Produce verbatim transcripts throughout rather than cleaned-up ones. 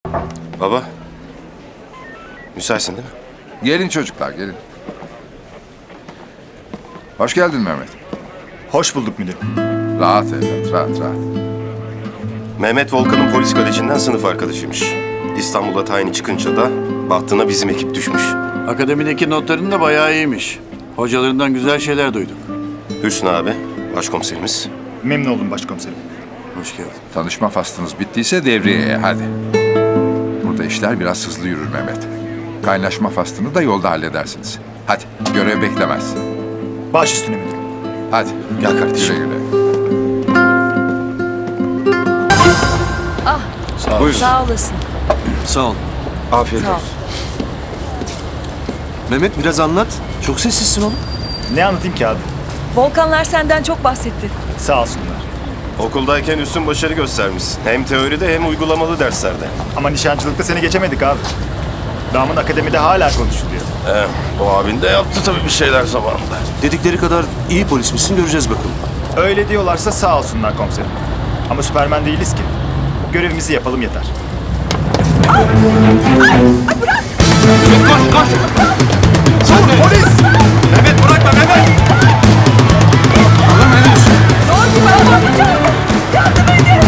Baba. Müsaitsin değil mi? Gelin çocuklar, gelin. Hoş geldin Mehmet. Hoş bulduk müdürüm. Rahat evlat, rahat rahat. Mehmet Volkan'ın polis kalecinden sınıf arkadaşıymış. İstanbul'a tayini çıkınca da bahtına bizim ekip düşmüş. Akademideki notların da bayağı iyiymiş. Hocalarından güzel şeyler duyduk. Hüsnü abi, başkomiserimiz. Memnun oldum başkomiserim. Hoş geldin. Tanışma faslınız bittiyse devriyeye, hadi. Burada işler biraz hızlı yürür Mehmet. Kaynaşma faslını da yolda halledersiniz. Hadi, görev beklemez. Baş üstüne müdürüm. Hadi, Gel kardeşim. güle güle. Ah, Sağ ol. sağ olasın. Sağ ol. Afiyet Sağ ol. olsun. Mehmet biraz anlat. Çok sessizsin oğlum. Ne anlatayım ki abi? Volkanlar senden çok bahsetti. Sağ olsunlar. Okuldayken üstün başarı göstermişsin. Hem teoride hem uygulamalı derslerde. Ama nişancılıkta seni geçemedik abi. Damın akademide hala konuşuluyor. He, o abin de yaptı tabii bir şeyler zamanında. Dedikleri kadar iyi polis misin göreceğiz bakalım. Öyle diyorlarsa sağ olsunlar komiserim. Ama Süpermen değiliz ki. Görevimizi yapalım yeter. Koş koş. Sen de. Polis! Mehmet bırakma Mehmet. Oğlum ne diyorsun? Zor gibi anlatacağım. Yardım edin.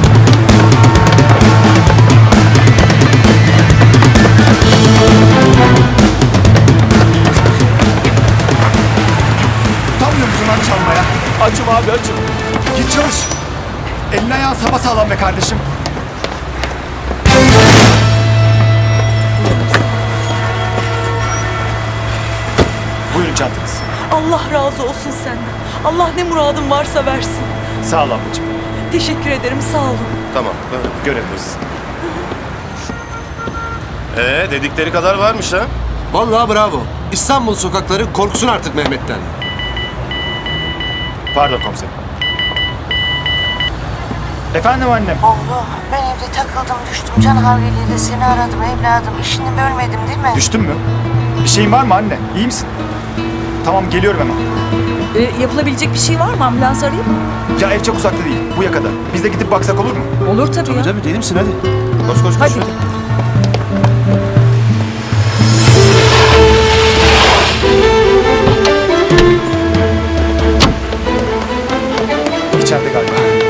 Utanmıyor musun lan çalmaya? Açım abi açım. Git çalış. Elini ayağın sapasağlam be kardeşim. Buyurun çantanız. Allah razı olsun senden. Allah ne muradın varsa versin. Sağ ol ablacığım. Teşekkür ederim, sağ olun. Tamam, böyle. Görevimiz. Ee, dedikleri kadar varmış ha. Vallahi bravo. İstanbul sokakları korksun artık Mehmet'ten. Pardon komiserim. Efendim annem. Oğlum ben evde takıldım düştüm. Can havliyle seni aradım evladım. İşini bölmedim değil mi? Düştün mü? Bir şeyin var mı anne? İyi misin? Tamam geliyorum hemen. Ee, yapılabilecek bir şey var mı? Ambulans arayayım mı? Ya ev çok uzakta değil. Bu yakada. Biz de gidip baksak olur mu? Olur tabii, Tabii ya. tabii deli misin hadi. Koş koş koş. Hadi. İçeride galiba.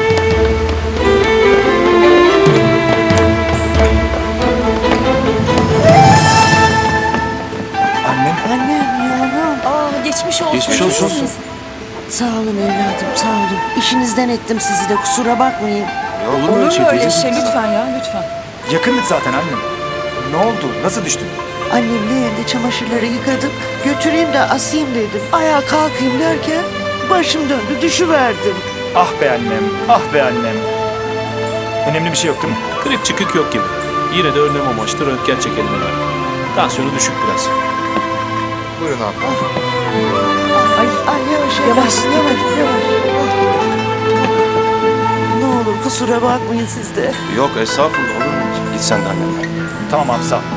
Annem. Annem yavrum. Aa, geçmiş olsun. Geçmiş olsun. İyisiniz. Sağ olun evladım sağ olun. İşinizden ettim sizi de kusura bakmayın. Ya olur mu Olur öyle mu şey öyle teyzeciğim? şey? Lütfen ya, lütfen. Yakındık zaten annem. Ne oldu? Nasıl düştün? Annemle evde çamaşırları yıkadım. Götüreyim de asayım dedim. Ayağa kalkayım derken başım döndü düşüverdim. Ah be annem. Ah be annem. Önemli bir şey yok değil mi? Kırık çıkık yok gibi. Yine de önlem amaçlı röntgen çekelim herhalde. Tansiyonu düşük biraz. Buyurun abi. Ay, Ay yavaş Yavaş, yavaş. Yavaş. Ne olur kusura bakmayın siz de. Yok, estağfurullah, olur mu? Git sen de annenle. Tamam abi sağ ol.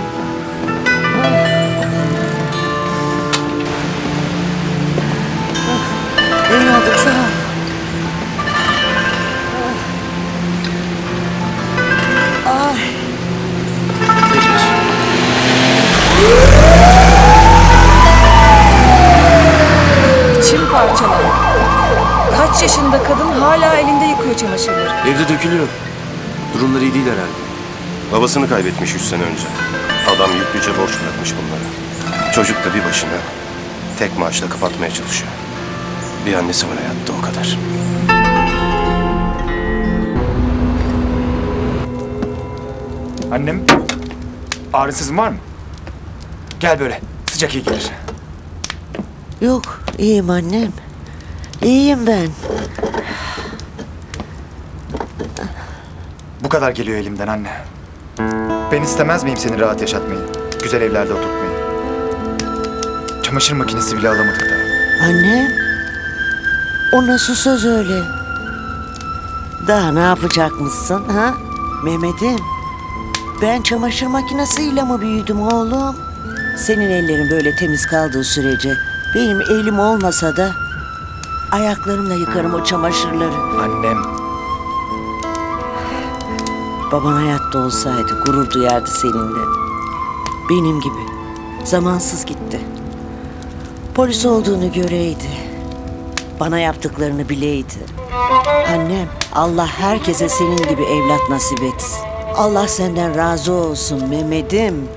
Evladım sağ ol. Ay. İçim parçalandı. Kaç yaşında kadın hala elinde yıkıyor çamaşırları. Evde dökülüyor. Durumları iyi değil herhalde. Babasını kaybetmiş üç sene önce. Adam yüklüce borç bırakmış bunlara. Çocuk da bir başına tek maaşla kapatmaya çalışıyor. Bir annesi var hayatta, o kadar. Annem. Ağrısızın var mı? Gel böyle. Sıcak iyi gelir. Yok iyiyim annem. İyiyim ben. Bu kadar geliyor elimden anne. Ben istemez miyim seni rahat yaşatmayı? Güzel evlerde oturtmayı. Çamaşır makinesi bile alamadık daha. Annem. O nasıl söz öyle? Daha ne yapacakmışsın ha? Mehmet'im. Ben çamaşır makinesiyle mi büyüdüm oğlum? Senin ellerin böyle temiz kaldığı sürece benim elim olmasa da ayaklarımla yıkarım o çamaşırları. Annem. Baban hayatta olsaydı gurur duyardı seninle. Benim gibi. Zamansız gitti. Polis olduğunu göreydi. Bana yaptıklarını bileydi. Annem, Allah herkese senin gibi evlat nasip etsin. Allah senden razı olsun Mehmet'im.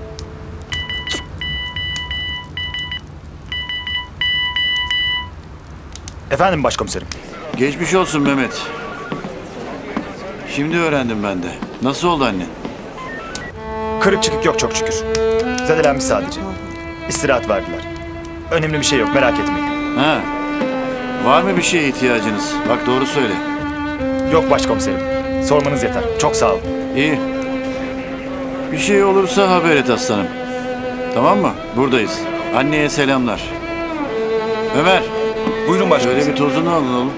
Efendim başkomiserim. Geçmiş olsun Mehmet. Şimdi öğrendim ben de. Nasıl oldu annen? Kırık çıkık yok çok şükür. Zedelenmiş sadece. İstirahat verdiler. Önemli bir şey yok, merak etmeyin. Ha. Var mı bir şeye ihtiyacınız? Bak doğru söyle. Yok başkomiserim. Sormanız yeter. Çok sağ olun. İyi. Bir şey olursa haber et aslanım. Tamam mı? Buradayız. Anneye selamlar. Ömer. Buyurun Şöyle bir tozunu alın oğlum.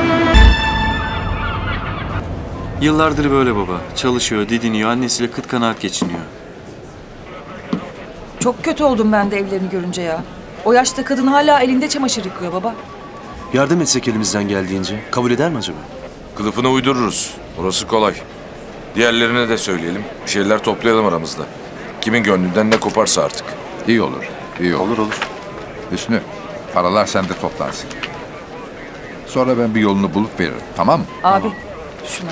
Yıllardır böyle baba. Çalışıyor, didiniyor, annesiyle kıt kanaat geçiniyor. Çok kötü oldum ben de evlerini görünce ya. O yaşta kadın hala elinde çamaşır yıkıyor baba. Yardım etsek elimizden geldiğince kabul eder mi acaba? Kılıfını uydururuz. Orası kolay. Diğerlerine de söyleyelim. Bir şeyler toplayalım aramızda. Kimin gönlünden ne koparsa artık. İyi olur, iyi olur. Olur olur. Hüsnü, paralar sende toplansın. Sonra ben bir yolunu bulup veririm, tamam mı? Abi şuna.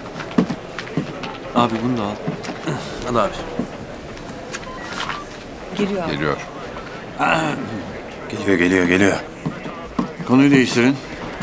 Abi bunu da al. Al abi. Geliyor abi. Geliyor. Geliyor geliyor geliyor. Konuyu değiştirin.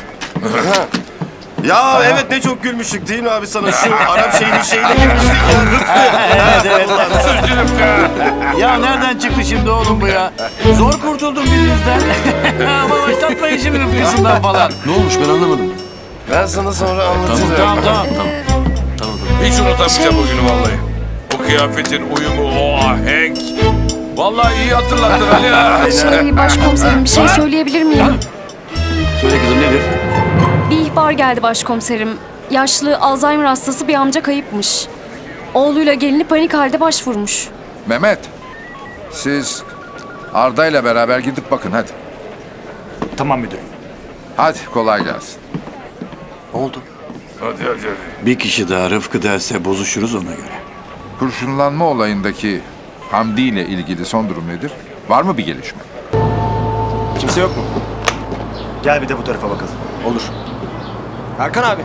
Ya evet ne çok gülmüştük değil mi abi sana şu Arap şeyini şeyini gülmüştük ya. Evet evet. Ya nereden çıktı şimdi oğlum bu ya? Zor kurtuldum birinizden. Ama başlatmayın şimdi Rıfkı'sından falan. Ne olmuş ben anlamadım. Ben sana sonra anlatırım. Tamam tamam. Tamam. Tamam. Hiç unutamayacağım o günü vallahi. O kıyafetin uyumu, o ahenk. Vallahi iyi hatırlattın Ali ya. Şey başkomiserim bir şey söyleyebilir miyim? Söyle kızım nedir? Bir ihbar geldi başkomiserim. Yaşlı Alzheimer hastası bir amca kayıpmış. Oğluyla gelini panik halde başvurmuş. Mehmet, siz Arda ile beraber gidip bakın hadi. Tamam müdürüm. Hadi kolay gelsin. Ne oldu? Hadi hadi hadi. Bir kişi daha Rıfkı derse bozuşuruz ona göre. Kurşunlanma olayındaki Hamdi ile ilgili son durum nedir? Var mı bir gelişme? Kimse yok mu? Gel bir de bu tarafa bakalım. Olur. Erkan abi.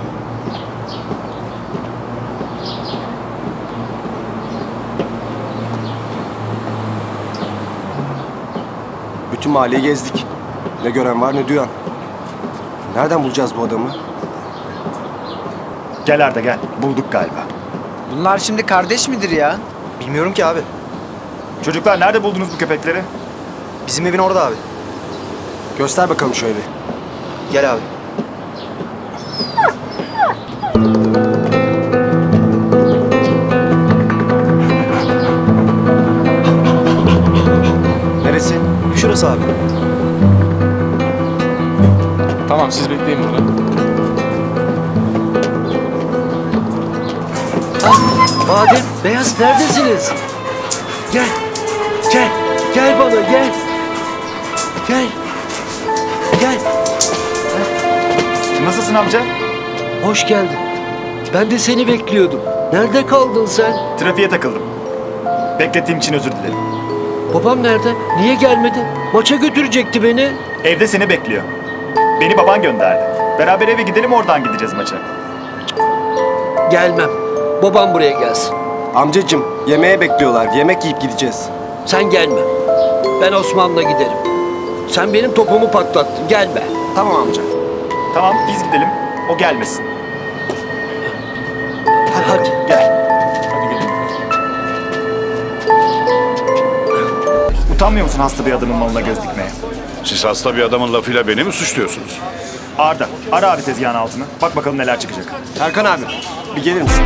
Bütün mahalleyi gezdik. Ne gören var ne duyan. Nereden bulacağız bu adamı? Gel Arda gel. Bulduk galiba. Bunlar şimdi kardeş midir ya? Bilmiyorum ki abi. Çocuklar nerede buldunuz bu köpekleri? Bizim evin orada abi. Göster bakalım şu evi. Gel abi. Neresi? Şurası abi. Tamam siz bekleyin burada. Bahadır, Beyaz neredesiniz? Gel. Gel. Gel bana gel. Gel. Gel. Nasılsın amca? Hoş geldin. Ben de seni bekliyordum. Nerede kaldın sen? Trafiğe takıldım. Beklettiğim için özür dilerim. Babam nerede? Niye gelmedi? Maça götürecekti beni. Evde seni bekliyor. Beni baban gönderdi. Beraber eve gidelim oradan gideceğiz maça. Gelmem. Babam buraya gelsin. Amcacım yemeğe bekliyorlar. Yemek yiyip gideceğiz. Sen gelme. Ben Osman'la giderim. Sen benim topumu patlattın. Gelme. Tamam amca. Tamam biz gidelim. O gelmesin. Hadi hadi. Gel. Utanmıyor musun hasta bir adamın malına göz dikmeye? Siz hasta bir adamın lafıyla beni mi suçluyorsunuz? Arda, ara abi tezgahın altını. Bak bakalım neler çıkacak. Erkan abi bir gelir misin?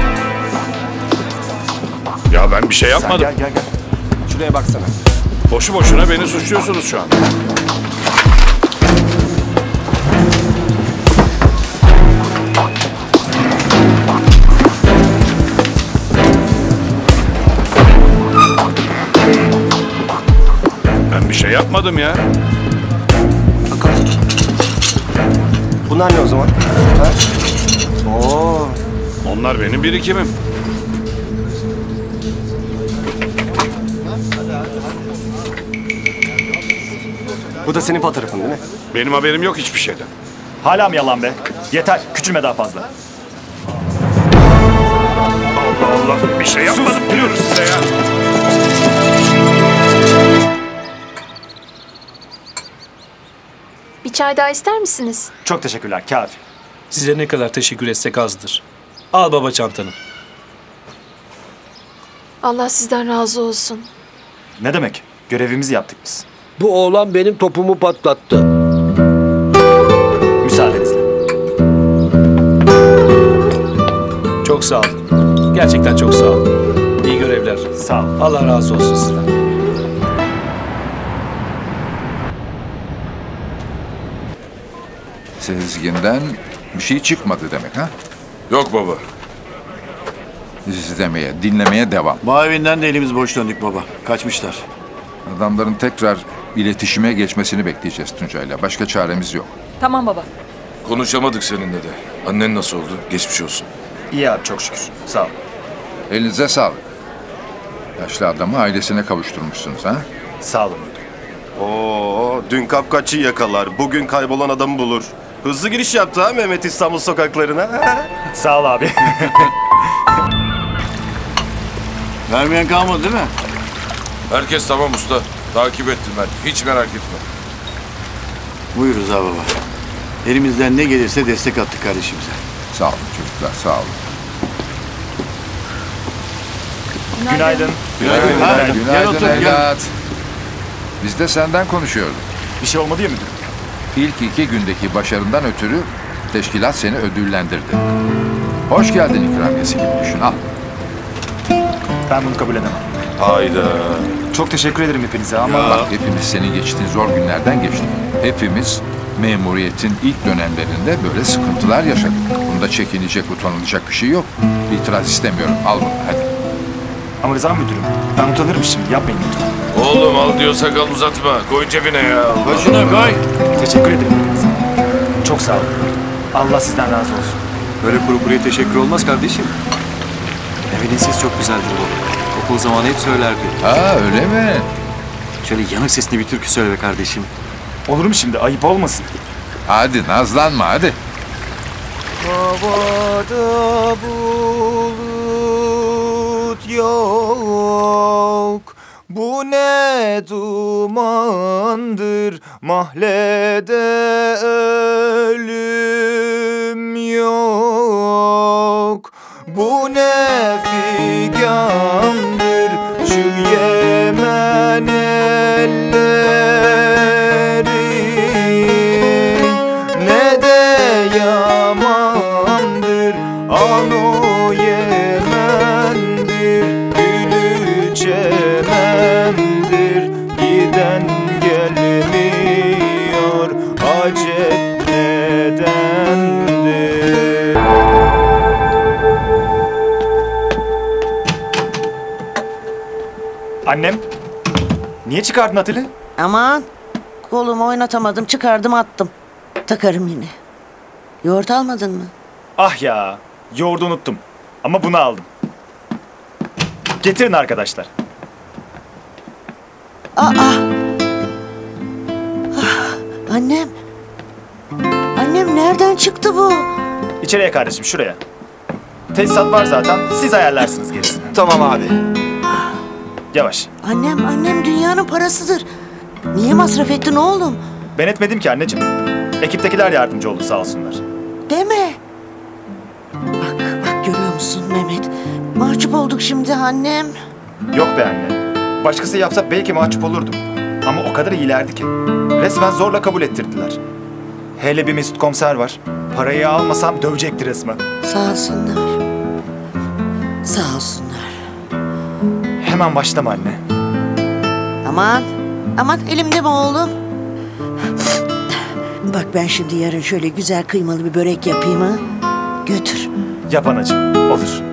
Ya ben bir şey Sen yapmadım. gel gel gel. Şuraya baksana. Boşu boşuna beni suçluyorsunuz şu an. Ben bir şey yapmadım ya. Bunlar ne o zaman? Ha? Oo, Onlar benim birikimim. Bu da senin fotoğrafın değil mi? Benim haberim yok hiçbir şeyden. Hala mı yalan be? Yeter, küçülme daha fazla. Allah Allah, bir şey yapmadım biliyoruz size ya. Bir çay daha ister misiniz? Çok teşekkürler, kafi. Size ne kadar teşekkür etsek azdır. Al baba çantanı. Allah sizden razı olsun. Ne demek? Görevimizi yaptık biz. Bu oğlan benim topumu patlattı. Müsaadenizle. Çok sağ ol. Gerçekten çok sağ ol. İyi görevler. Sağ ol. Allah razı olsun sizden. Sezgin'den bir şey çıkmadı demek ha? Yok baba. İzlemeye, dinlemeye devam. Mavinden de elimiz boş döndük baba. Kaçmışlar. Adamların tekrar iletişime geçmesini bekleyeceğiz Tuncay'la. Başka çaremiz yok. Tamam baba. Konuşamadık seninle de. Annen nasıl oldu? Geçmiş olsun. İyi abi, çok şükür. Sağ ol. Elinize sağlık. Yaşlı adamı ailesine kavuşturmuşsunuz ha? Sağ olun müdürüm. Oo, dün kapkaççı yakalar, bugün kaybolan adamı bulur. Hızlı giriş yaptı ha Mehmet İstanbul sokaklarına. Sağ ol abi. Vermeyen kalmadı değil mi? Herkes tamam usta. Takip ettim ben. Hiç merak etme. Buyuruz abi baba. Elimizden ne gelirse destek attık kardeşimize. Sağ olun çocuklar, sağ olun. Günaydın. Günaydın. Günaydın, Gel günaydın otur, gel. evlat. Biz de senden konuşuyorduk. Bir şey olmadı ya müdürüm? İlk iki gündeki başarından ötürü teşkilat seni ödüllendirdi. Hoş geldin ikramiyesi gibi düşün, al. Ben bunu kabul edemem. Hayda. Çok teşekkür ederim hepinize ama... Bak hepimiz senin geçtiğin zor günlerden geçtik. Hepimiz memuriyetin ilk dönemlerinde böyle sıkıntılar yaşadık. Bunda çekinecek, utanılacak bir şey yok. İtiraz istemiyorum, al bunu hadi. Ama Rıza müdürüm, ben utanırım şimdi. Yapmayın lütfen. Oğlum al diyorsak al uzatma. Koy cebine ya. Başına koy. Teşekkür ederim hepinize. Çok sağ olun. Allah sizden razı olsun. Böyle kuru kuruya teşekkür olmaz kardeşim. Mehmet'in sesi çok güzeldir bu. Okul zamanı hep söylerdi. Ha öyle mi? Şöyle yanık sesli bir türkü söyle be kardeşim. Olur mu şimdi? Ayıp olmasın. Hadi nazlanma hadi. Havada bulut yok, bu ne dumandır, mahlede ölüm yok, bu ne figandır, şu Yemen elleri, ne de yamandır, ano Yemen'dir, gülü çemendir, giden gelmiyor, acep nedendir? Annem, niye çıkardın atölye? Aman, kolumu oynatamadım, çıkardım attım. Takarım yine. Yoğurt almadın mı? Ah ya, yoğurdu unuttum. Ama bunu aldım. Getirin arkadaşlar. Aa! Ah, annem. Annem nereden çıktı bu? İçeriye kardeşim, şuraya. Tesisat var zaten, siz ayarlarsınız gerisini. Tamam abi. Yavaş. Annem, annem dünyanın parasıdır. Niye masraf ettin oğlum? Ben etmedim ki anneciğim. Ekiptekiler yardımcı oldu sağ olsunlar. Deme. Bak, bak görüyor musun Mehmet? Mahcup olduk şimdi annem. Yok be anne. Başkası yapsa belki mahcup olurdum. Ama o kadar iyilerdi ki. Resmen zorla kabul ettirdiler. Hele bir Mesut komiser var. Parayı almasam dövecekti resmen. Sağ olsunlar. Sağ olsunlar. Hemen başlama anne. Aman, aman elimde mi oğlum? Bak ben şimdi yarın şöyle güzel kıymalı bir börek yapayım ha. Götür. Yap anacığım, olur.